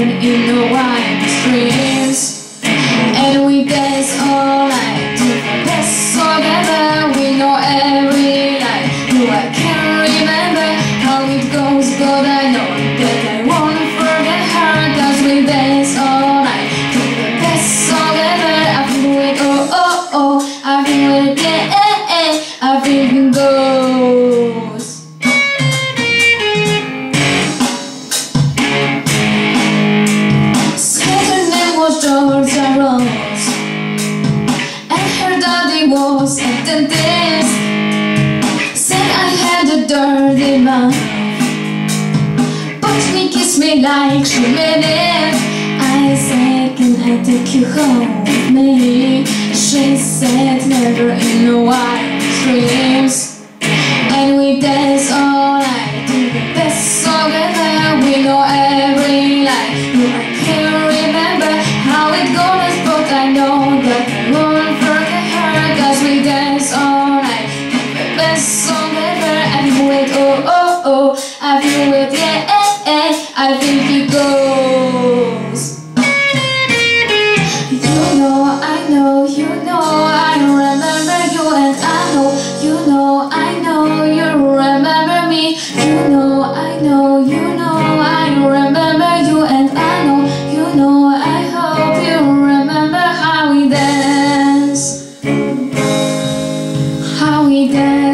and in the white streams, and we dance all night to the best song ever. We know every night, though I can't remember how it goes, but I know that I won't forget her, 'cause we dance all night to the best song ever. I feel it, oh oh oh, I feel it, yeah, I feel it goes. Georgia Rose, and her daddy was a dentist. Said I had a dirty mouth, but he kissed me like she meant it. I said, can I take you home with me? She said, never in the white dreams. And we dance all night to the best song ever. We know every line, I can't remember how it goes, but I know that I won't forget her, 'cause we dance all night to the best song ever. I feel it, oh oh oh, I feel it, yeah, I think it goes. You know, I know, you know, I remember you, and I know, you know, I know, you remember me. You know, I know, you know, I remember you, and I know, you know, I hope you remember how we dance, how we dance.